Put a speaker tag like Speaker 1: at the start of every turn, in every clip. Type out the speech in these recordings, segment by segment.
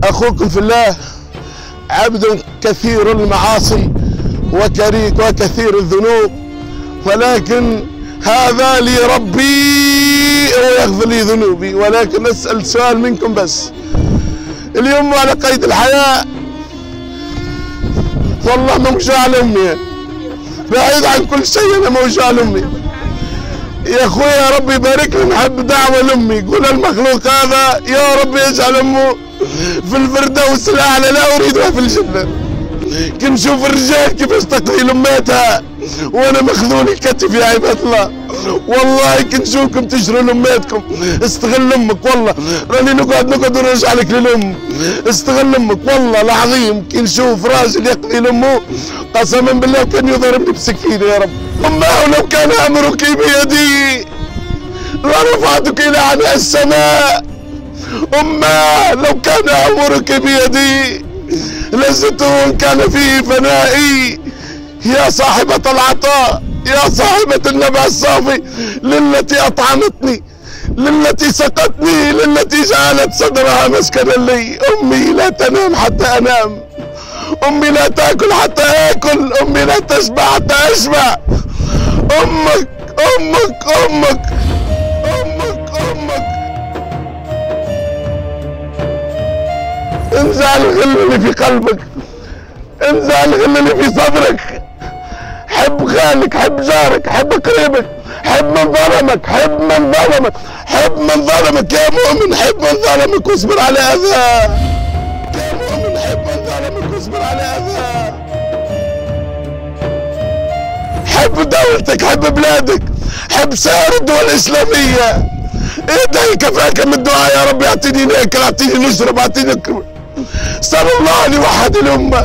Speaker 1: أخوكم في الله عبد كثير المعاصي وكثير الذنوب، ولكن هذا لي ربي ويغفر لي ذنوبي. ولكن أسأل سؤال منكم بس، اليوم على قيد الحياة، والله موجوع على أمي، بعيد عن كل شيء أنا موجوع على أمي يا أخوي. يا رب يبارك لي، نحب دعوة لأمي، يقول المخلوق هذا يا رب يجعل أمه في الفردوس الأعلى، لا أريدها في الجنة. كنشوف الرجال كيفاش تقتل أماتها وأنا مخذول الكتف يا عباد الله، والله كنشوفكم تجروا لأماتكم. استغل أمك، والله راني نقعد ونرجع لك للأم. استغل أمك والله العظيم، كنشوف راجل يقضي لأمه قسما بالله كان يضربني بسكينة. يا رب أماه لو كان أمرك بيدي لرفعتك إلى عناء السماء. أماه لو كان أمرك بيدي لزته إن كان فيه فنائي. يا صاحبة العطاء، يا صاحبة النبع الصافي، للتي أطعمتني، للتي سقتني، للتي جعلت صدرها مسكنا لي. أمي لا تنام حتى أنام، أمي لا تأكل حتى آكل، أمي لا تشبع حتى أشبع. أمك أمك أمك أمك أمك. انزع الغل اللي في قلبك، انزع الغل اللي في صدرك. حب خالك، حب جارك، حب قريبك، حب من ظلمك، حب من ظلمك، حب من ظلمك يا مؤمن. حب من ظلمك واصبر على أذاه يا مؤمن، حب من ظلمك واصبر على أذاه. حب دولتك، حب بلادك، حب سائر الدول الإسلامية. ادعي كفاك من الدعاء، يا رب اعطيني ناكل، اعطيني نشرب، اعطيني نكمل. اسأل الله أن يوحد الأمة.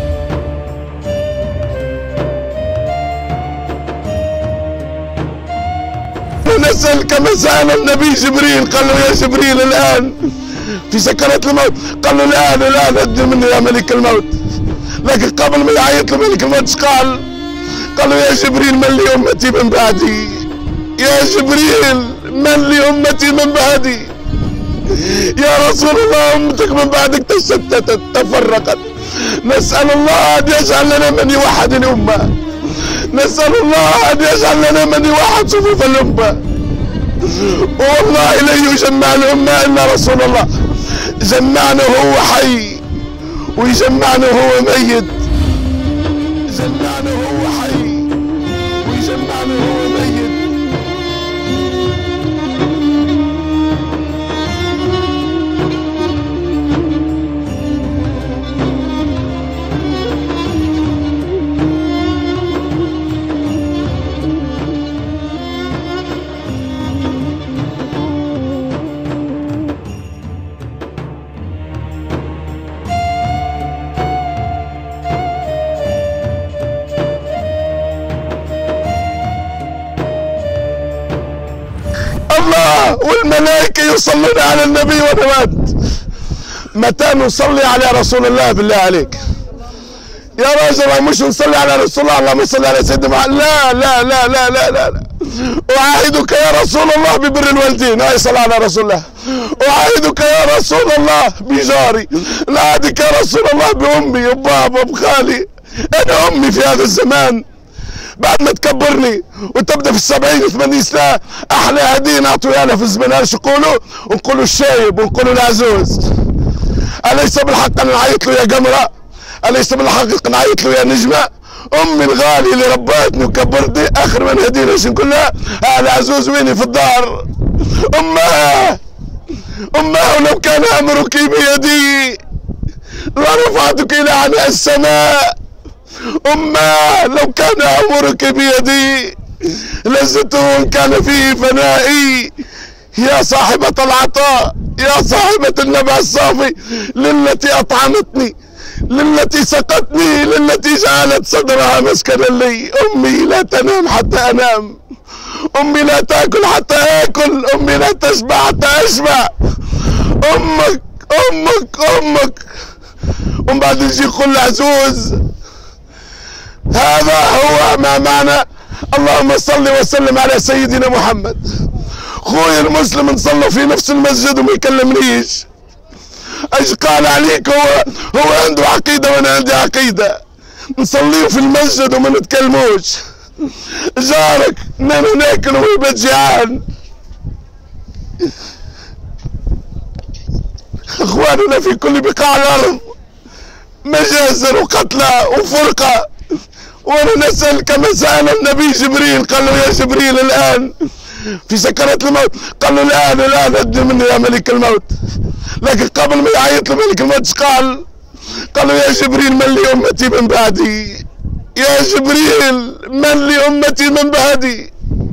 Speaker 1: ونسأل كما سأل النبي جبريل، قال له يا جبريل الآن في سكرات الموت، قال له الآن أدني مني يا ملك الموت. لكن قبل ما يعيط له ملك الموت ايش قال؟ قال له يا جبريل من لي أمتي من بعدي، يا جبريل من لي أمتي من بعدي. يا رسول الله أمتك من بعدك تشتتت تفرقت. نسأل الله أن يجعل لنا من يوحد الأمة، نسأل الله أن يجعل لنا من يوحد صفوف الأمة. والله لن يجمع الأمة إلا رسول الله. جمعنا وهو حي ويجمعنا وهو ميت، جمعنا وهو حي ويجمعنا وهو ميت. الله والملائكة يصلون على النبي ونوات. متى نصلي على رسول الله بالله عليك؟ يا راجل مش نصلي على رسول الله، اللهم صل على سيدنا محمد. لا لا لا لا لا لا. أعاهدك يا رسول الله ببر الوالدين، هاي صلاة على رسول الله. أعاهدك يا رسول الله بجاري، أعاهدك يا رسول الله بأمي وبابا وبخالي. أنا أمي في هذا الزمان بعد ما تكبرني وتبدا في 70 و80 سنه، احلى هديه نعطوها لها في الزمن هذا شو نقولوا؟ نقولوا الشايب ونقولوا العزوز. اليس بالحق ان نعيط له يا قمره؟ اليس بالحق نعيط له يا نجمه؟ امي الغاليه اللي ربتني وكبرتني، اخر من هدينا ايش نقول لها؟ العزوز ويني في الدار. اماه اماه لو كان امرك بيدي لرفعتك الى عناء السماء. أماه لو كان أمرك بيدي لزته إن كان فيه فنائي. يا صاحبة العطاء، يا صاحبة النبع الصافي، للتي أطعمتني، للتي سقتني، للتي جعلت صدرها مسكنا لي. أمي لا تنام حتى أنام، أمي لا تأكل حتى آكل، أمي لا تشبع حتى أشبع. أمك أمك أمك. ومن بعد يجي يقول عزوز. هذا هو ما معنى اللهم صل وسلم على سيدنا محمد. خوي المسلم نصلوا في نفس المسجد وما يكلمنيش، ايش قال عليك؟ هو عنده عقيدة وانا عندي عقيدة، نصلي في المسجد وما نتكلموش. جارك ناكل ويبقى جيعان. اخواننا في كل بقاع الارض مجازر وقتلى وفرقة، وانا نسأل كما سأل النبي جبريل، قال له يا جبريل الان في سكرات الموت، قال له الان ادني مني يا ملك الموت. لكن قبل ما يعيط لملك الموت قال له يا جبريل من لي امتي من بعدي، يا جبريل من لي امتي من بعدي.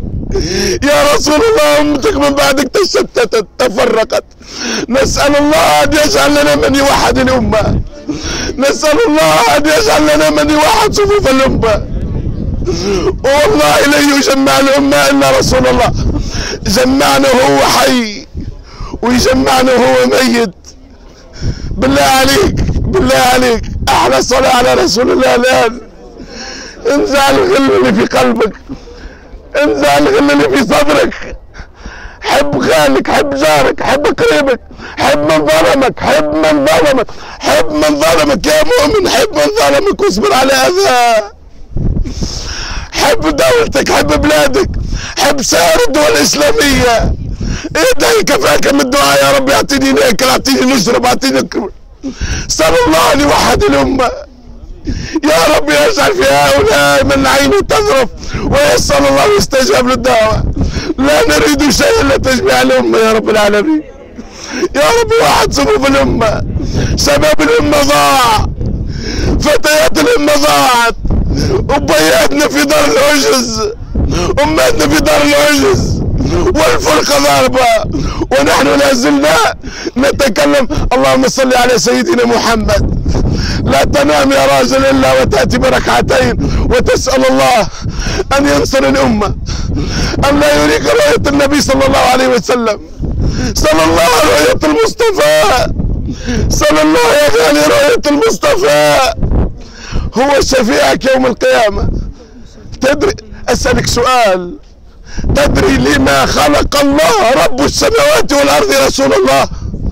Speaker 1: يا رسول الله امتك من بعدك تشتتت تفرقت، نسأل الله ان يجعل لنا من يوحد الامة، نسأل الله ان يجعل لنا من يوحد صفوف الامة. والله لن يجمع الامة الا رسول الله، جمعنا وهو حي ويجمعنا وهو ميت. بالله عليك بالله عليك احلى صلاة على رسول الله الان. انزع الغل اللي في قلبك، انزع الغل اللي في صدرك، حب خالك، حب جارك، حب قريبك، حب من ظلمك، حب من ظلمك، حب من ظلمك يا مؤمن، حب من ظلمك واصبر على اذاه. حب دولتك، حب بلادك، حب سائر الدول الاسلاميه. ادعي كفاك من الدعاء، يا رب اعطيني ناكل، اعطيني نشرب، اعطيني نكبر. سأل الله ان يوحد الامه. يا رب يجعل في هؤلاء من عينه تذرف ويسأل الله يستجاب للدعوة. لا نريد شيئا الا تجميع الامه يا رب العالمين. يا رب واحد صفوف الامه. شباب الامه ضاع، فتيات الامه ضاعت، وبياتنا في دار العجز، امتنا في دار العجز، والفرقه ضاربه، ونحن لا زلنا نتكلم. اللهم صل على سيدنا محمد. لا تنام يا راجل الا وتاتي بركعتين وتسال الله ان ينصر الامه، ان لا يريك رؤيه النبي صلى الله عليه وسلم. صلى الله رؤيه المصطفى، صلى الله يا غالي رؤيه المصطفى. هو شفيعك يوم القيامه. تدري، اسالك سؤال، تدري لما خلق الله رب السماوات والارض يا رسول الله؟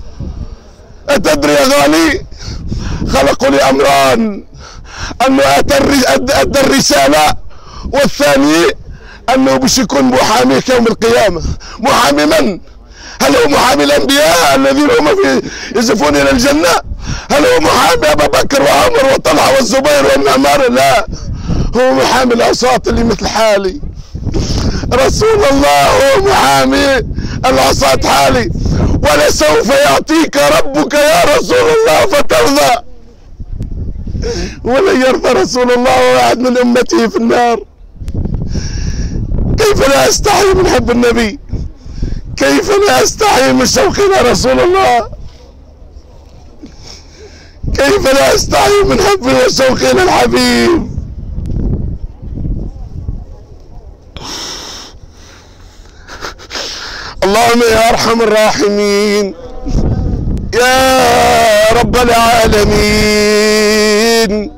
Speaker 1: اتدري يا غالي؟ خلقوا لأمران، أنه أدى الرسالة، والثاني أنه باش يكون محاميك يوم القيامة. محامي من؟ هل هو محامي الأنبياء الذين هم يزفون إلى الجنة؟ هل هو محامي أبا بكر وعمر وطلحة والزبير والنعمان؟ لا، هو محامي العصاة اللي مثل حالي. رسول الله هو محامي العصاة حالي. ولسوف يعطيك ربك يا رسول الله فترضى. ولن يرضى رسول الله واحد من امته في النار. كيف لا استحي من حب النبي؟ كيف لا استحي من شوق الى رسول الله؟ كيف لا استحي من حبي وشوقي الى الحبيب؟ اللهم يا ارحم الراحمين، يا رب العالمين،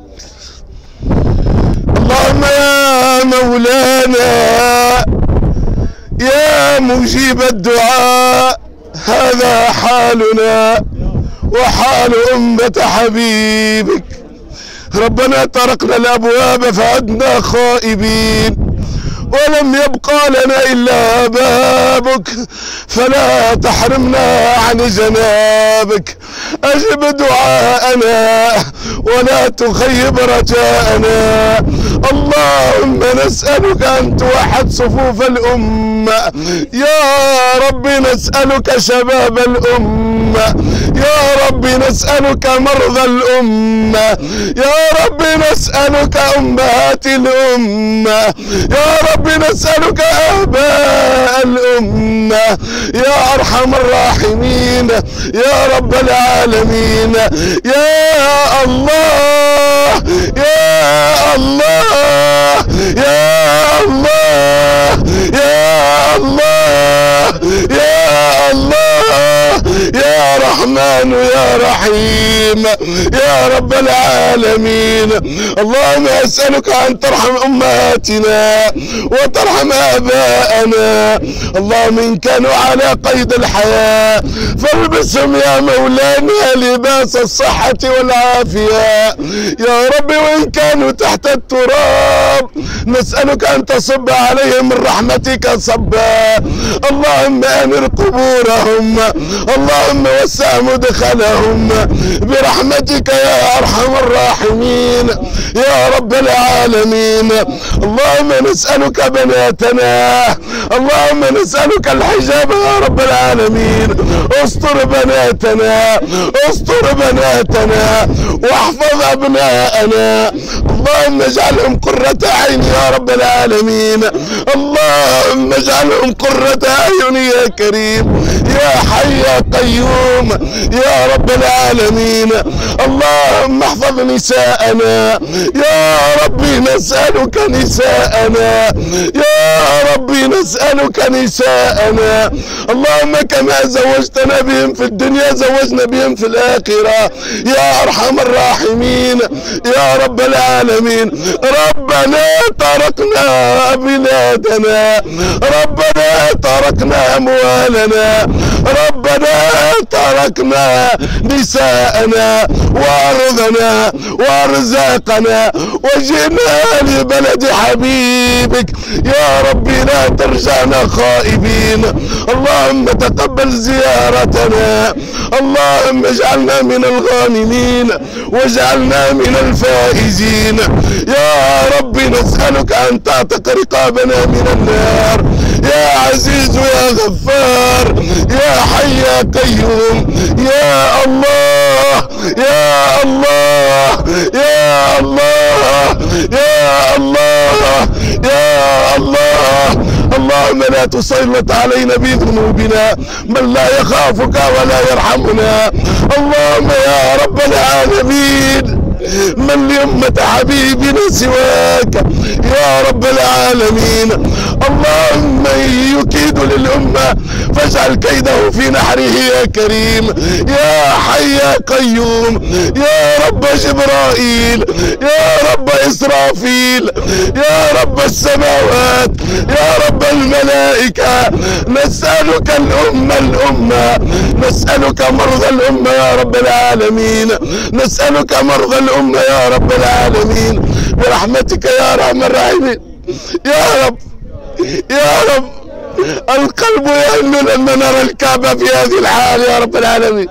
Speaker 1: اللهم يا مولانا يا مجيب الدعاء، هذا حالنا وحال أمة حبيبك. ربنا طرقنا الأبواب فعدنا خائبين، ولم يبقى لنا إلا بابك، فلا تحرمنا عن جنابك. أجب دعاءنا ولا تخيب رجاءنا. اللهم نسألك أن توحد صفوف الأمة. يا رب نسألك شباب الأمة، يا رب نسألك مرضى الأمة، يا رب نسألك أمهات الأمة، يا رب نسألك آباء الأمة، يا أرحم الراحمين، يا رب العالمين. يا الله يا الله يا الله يا الله يا الله يا يا رحمن يا رحيم يا رب العالمين. اللهم أسألك أن ترحم أمهاتنا وترحم آباءنا. اللهم إن كانوا على قيد الحياة فالبسهم يا مولانا لباس الصحة والعافية يا رب، وإن كانوا تحت التراب نسألك أن تصب عليهم من رحمتك صبا. اللهم أنر قبورهم، اللهم وسع مدخلهم برحمتك يا أرحم الراحمين يا رب العالمين. اللهم نسألك بناتنا، اللهم نسألك الحجاب يا رب العالمين. استر بناتنا، استر بناتنا واحفظ أبناءنا. اللهم اجعلهم قرة عين يا رب العالمين. اللهم اجعلهم قرة أعين يا كريم يا حي يا قيوم يا رب العالمين. اللهم احفظ نساءنا يا ربي، نسألك نساءنا يا ربي، نسألك نساءنا. اللهم كما زوجتنا بهم في الدنيا زوجنا بهم في الآخرة يا أرحم الراحمين يا رب العالمين. ربنا تركنا بلادنا، ربنا تركنا أموالنا، ربنا تركنا نساءنا وأرضنا وأرزاقنا وجئنا لبلد حبيبك يا ربي، لا ترجعنا خائبين. اللهم تقبل زيارتنا، اللهم اجعلنا من الغانمين واجعلنا من الفائزين يا ربي. نسألك أن تعتق رقابنا من النار يا عزيز يا غفار يا حي يا قيوم يا الله يا الله يا الله يا الله يا الله. اللهم لا تسلط علينا بذنوبنا من لا يخافك ولا يرحمنا. اللهم يا رب العالمين من لأمة حبيبنا سواك يا رب العالمين. اللهم يكيد للأمة فاجعل كيده في نحره يا كريم يا حي يا قيوم يا رب جبرائيل يا رب إسرافيل يا رب السماوات يا رب الملائكة. نسألك الأمة نسألك مرضى الأمة يا رب العالمين، نسألك مرضى الأمة يا رب العالمين برحمتك يا أرحم الراحمين يا رب يا رب. القلب يهل لما نرى الكعبة في هذه الحال يا رب العالمين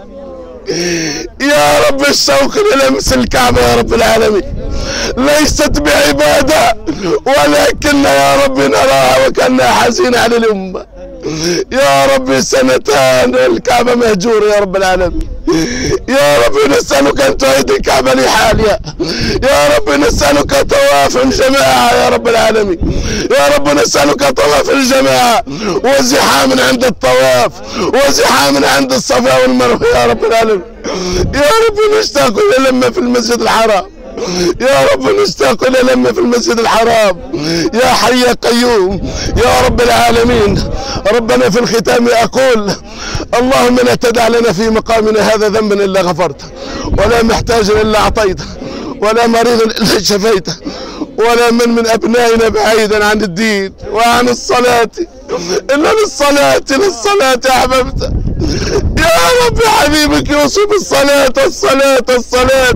Speaker 1: يا رب. الشوق للمس الكعبة يا رب العالمين ليست بعبادة ولكن يا رب نراها وكأنها حزينة على الأمة يا رب. سنتان الكعبة مهجورة يا رب العالمين يا رب. نسألك أن تعيد الكعبة لحالها يا رب. نسألك طواف الجماعة يا رب العالمين يا رب. نسألك طواف الجماعة وزحام عند الطواف وزحام عند الصفا والمروة يا رب العالمين يا رب. نشتاق إلى لما في المسجد الحرام يا رب، نشتاق إلى لما في المسجد الحرام يا حي يا قيوم يا رب العالمين. ربنا في الختام أقول اللهم لا تدع لنا في مقامنا هذا ذنبا إلا غفرته، ولا محتاجا إلا أعطيته، ولا مريضا إلا شفيته، ولا من أبنائنا بعيدا عن الدين وعن الصلاة إلا للصلاة أحببته يا رب. حبيبك يوصف الصلاة الصلاة الصلاة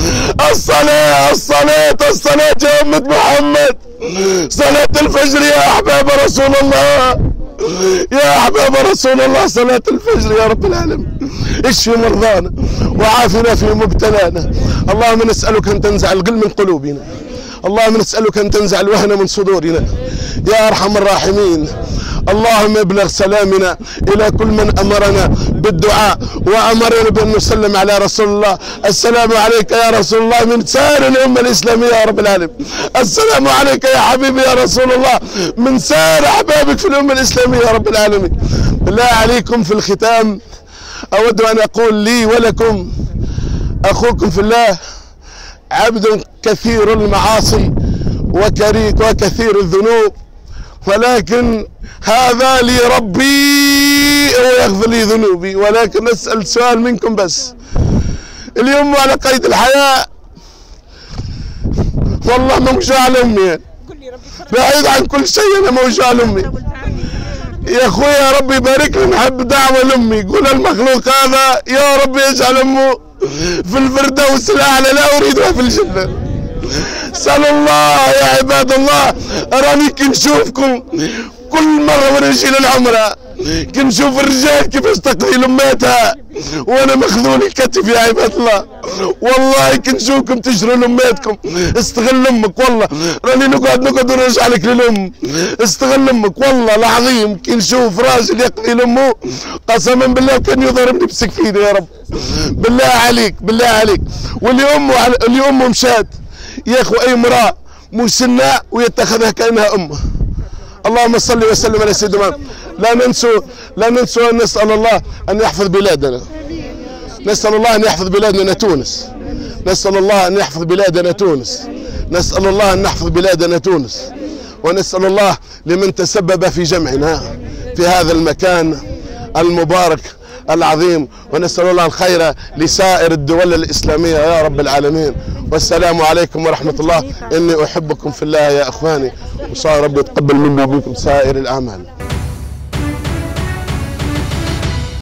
Speaker 1: الصلاة الصلاة الصلاة يا أمة محمد. صلاة الفجر يا أحباب رسول الله يا أحباب رسول الله، صلاة الفجر يا رب العالمين. اشفي مرضانا وعافنا في مبتلانا. اللهم نسألك أن تنزع الغل من قلوبنا، اللهم نسألك أن تنزع الوهن من صدورنا يا أرحم الراحمين. اللهم ابلغ سلامنا إلى كل من أمرنا بالدعاء وأمرنا بأن نسلم على رسول الله. السلام عليك يا رسول الله من سائر الأمة الإسلامية يا رب العالمين. السلام عليك يا حبيبي يا رسول الله من سائر أحبابك في الأمة الإسلامية يا رب العالمين. بالله عليكم في الختام أود أن أقول لي ولكم أخوكم في الله عبد كثير المعاصي وكثير الذنوب، ولكن هذا لي ربي ويغفر لي ذنوبي. ولكن أسأل سؤال منكم بس، اليوم على قيد الحياة، والله موجوع لأمي، بعيد عن كل شيء أنا موجوع لأمي يا أخويا. ربي يبارك لي، نحب دعوة لأمي، يقول المخلوق هذا يا رب يجعل أمه في الفردوس الأعلى، لا أريدها في الجنة. سأل الله يا عباد الله، أراني كنشوفكم كل مرة وانا نجي للعمرة، كنشوف الرجال كيفاش تقضي لأماتها وانا مخذول الكتف يا عباد الله. والله كنشوفكم تجروا لأماتكم. استغل امك، والله راني نقعد ونرجع لك للام. استغل امك والله العظيم، كنشوف راجل يقضي لامه قسما بالله كان يضربني بسكينه يا رب. بالله عليك بالله عليك. واليوم مشات يا اخو، اي امراه مسنه ويتخذها كانها امه. اللهم صل وسلم على سيدنا محمد. لا ننسوا أن نسأل الله أن يحفظ بلادنا. نسأل الله أن يحفظ بلادنا تونس. نسأل الله أن يحفظ بلادنا تونس. نسأل الله أن نحفظ بلادنا تونس. ونسأل الله لمن تسبب في جمعنا في هذا المكان المبارك العظيم، ونسأل الله الخير لسائر الدول الإسلامية يا رب العالمين. والسلام عليكم ورحمة الله. إني أحبكم في الله يا أخواني، وصار ربي يتقبل مني ومنكم سائر الأعمال.